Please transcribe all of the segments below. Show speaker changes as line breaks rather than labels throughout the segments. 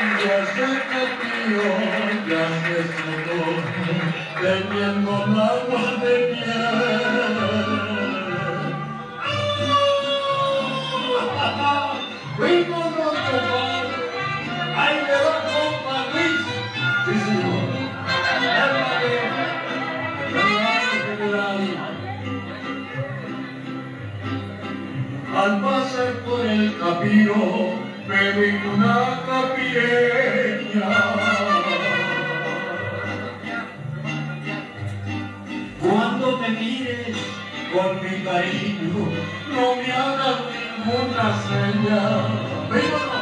Ya se metió, ya se secó, teniendo el agua de miel. Fuimos los compadres, ahí le va compa Luis. Sí, señor. Al pasar por el camino me vi una capireña. Cuando me mires con mi cariño, no me hagas ninguna seña. ¡Vámonos!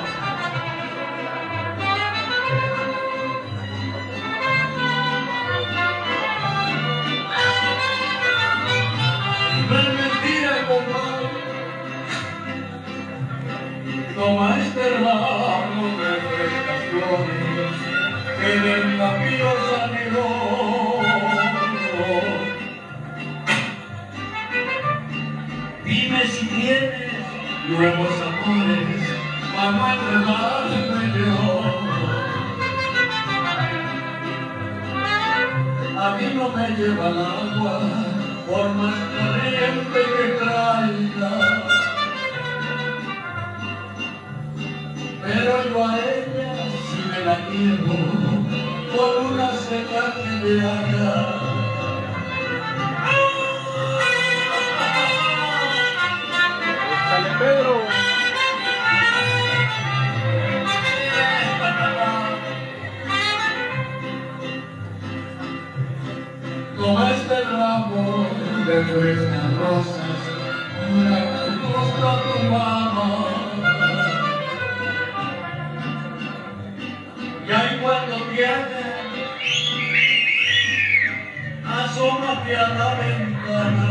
Toma este ramo de frescas flores que en el camino salió. Dime si tienes nuevos amores para enredarme yo. A mí no me lleva el agua por más corriente que traiga. Pero yo a ella si me la quiero con una señal que me haga.
¡Sale Pedro!
Toma este ramo de frescas rosas para que gusta tu mamá. Y ahí cuando te hagan, asómate a la ventana.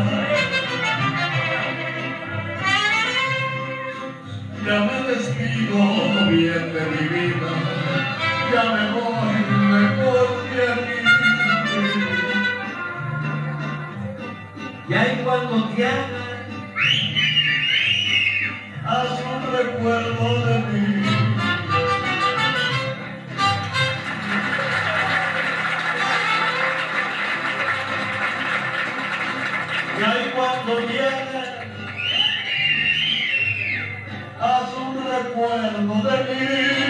Ya me despido bien de mi vida, ya me voy mejor de aquí. Y ahí cuando te hagan, haz un recuerdo de mí. Y ahí cuando llegue, haz un recuerdo de mí.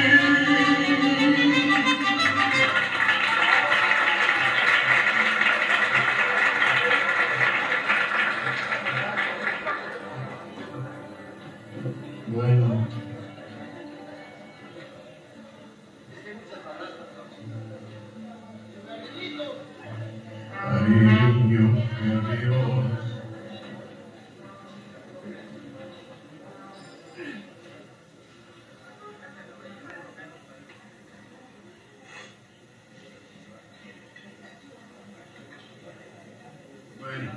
Bueno. Cariño de Dios. Bueno.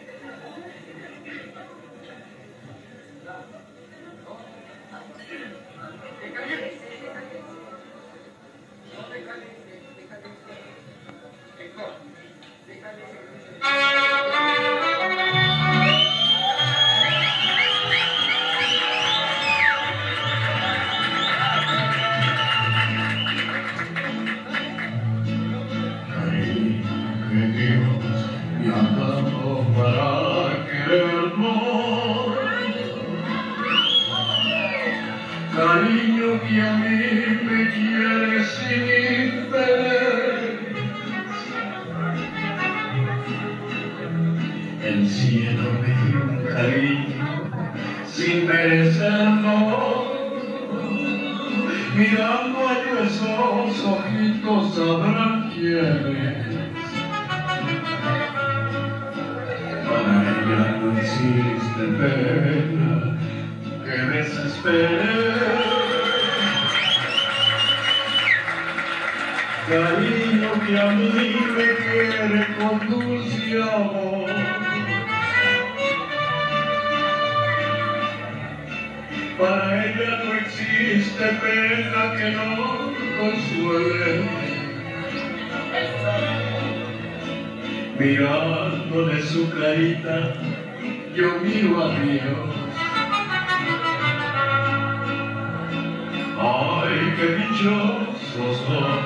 Cariño que a mí me quiere sin interés. El cielo me dio un cariño sin merecerlo, mirando a esos ojitos sabrán quiénes. Para ella no existe pena que desespere. Cariño que a mí me quiere con dulce amor. Para ella no existe pena que no consuele. Mirándole su carita, yo miro a Dios. Ay, qué dichosos son.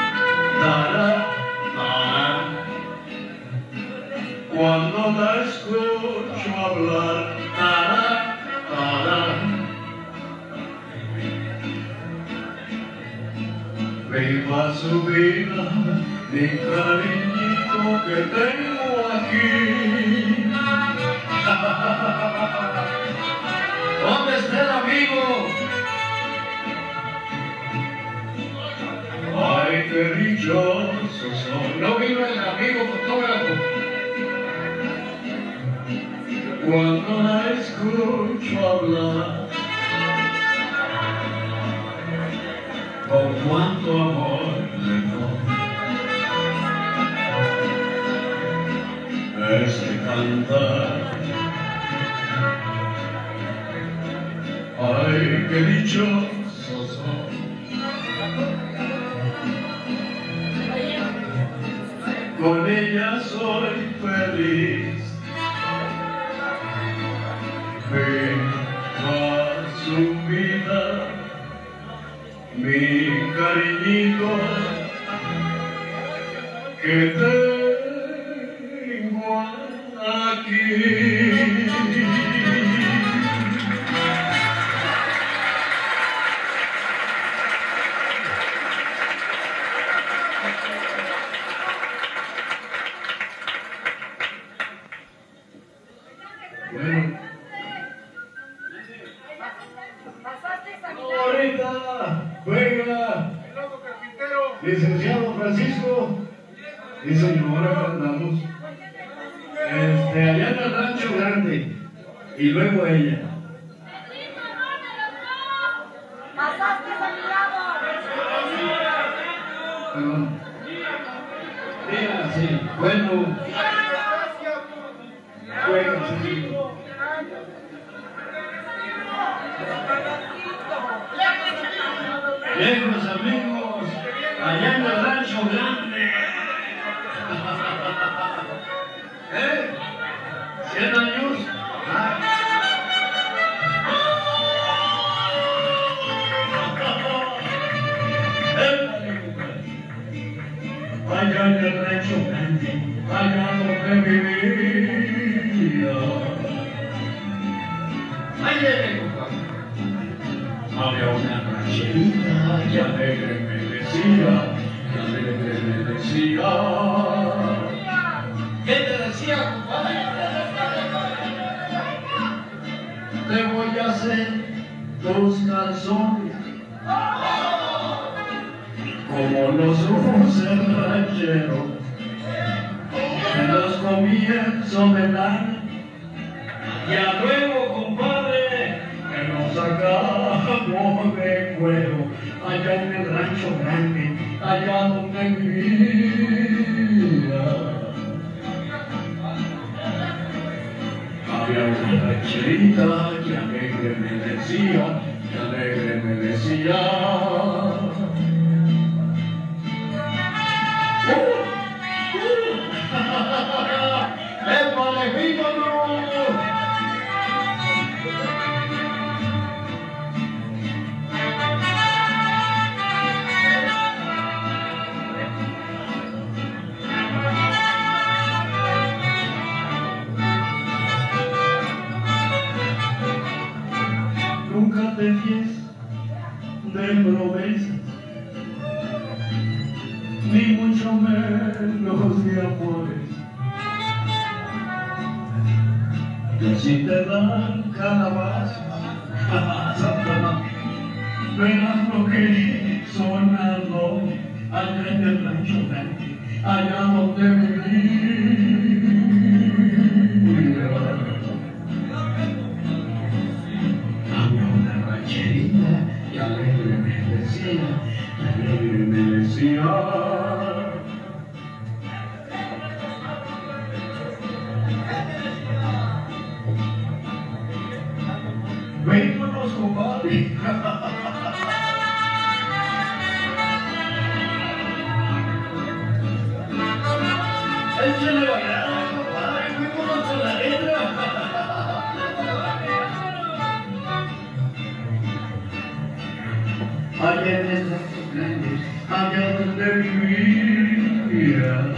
Cuando la escucho hablar, viva su vida, mi cariñito que tengo aquí. ¿Dónde está el amigo? Ay, qué dichosos son. No vino el amigo fotógrafo. Cuando la escucho hablar, con cuánto amor le doy ese cantar. Ay, qué dichosos son. Con ella soy feliz. Viva su vida, mi cariñito que tengo aquí. Bueno. Ahorita, venga, licenciado Francisco y señora, andamos allá en el Rancho Grande y luego ella.
Pasaste a mi lado.
Perdón. Mira, sí, bueno. Bueno, sí. Lejos amigos, allá en el Rancho Grande. ¿Eh? 100 años. Allá en el Rancho Grande, allá donde vivía. Allá había una rancherita y alegre me decía, ¿qué te decía, compadre? Te voy a hacer 2 calzones, como los usa el ranchero, en los comienzos del año, ya luego, compadre, que nos sacamos de cuero, allá en el Rancho Grande, allá donde vivía. Había una rancherita que alegre me decía, ¡épale, vímonos! Nunca te fíes de promesas, ni mucho menos de amores, que si te dan calabazas, verás lo que sonando allá en el Rancho Grande, allá donde viví. Y alegre me decía, vémonos, compadre. Échale bailada, compadre, fuimos con la letra. allá en el grande, allá donde vivía.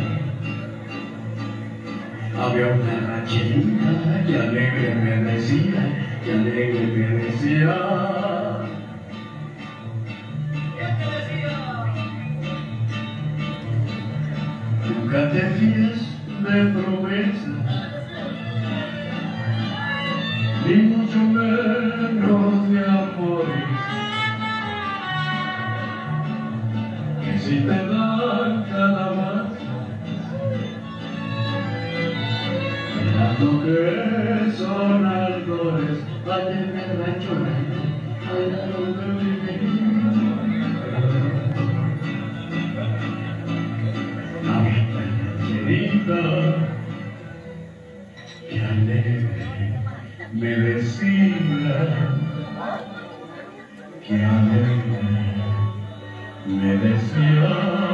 Había una rancherita que alegre me decía, que alegre me decía. Nunca te fíes de promesas, ni mucho menos de amores, que si te dan cada más, mirando que son alcoholes, allá en el rancho grande, allá donde viví. Que alegre me decía, que alegre me decía.